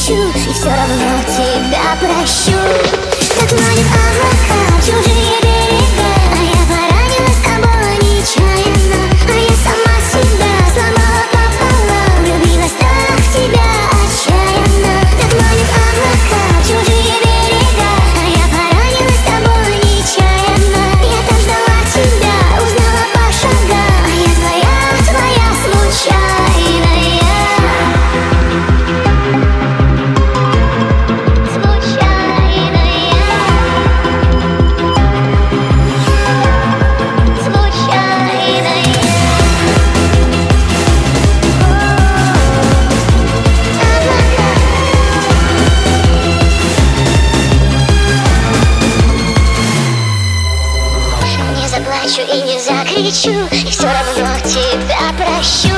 закричу, и все равно тебя прощу. Как манит облака в чужие берега, а я поранилась тобой нечаянно, а я сама себя сломала пополам, влюбилась так в тебя отчаянно. Как манит облака в чужие берега, а я поранилась тобой нечаянно. Я так ждала тебя, узнала по шагам, а я твоя случайная. Заплачу и не закричу, и все равно тебя прощу.